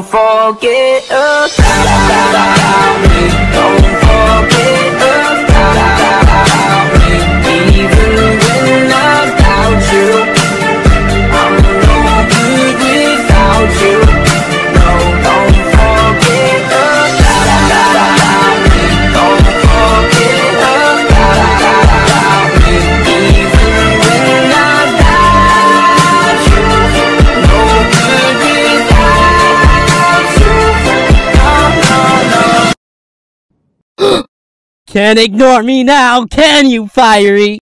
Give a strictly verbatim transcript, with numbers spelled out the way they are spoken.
forget about me. Don't forget about me. Even when I doubt you, I'm no good without you. No, don't forget about me. Don't forget about me. Even when I doubt you, no good without you. No, no, no. Can't ignore me now, can you, Fiery?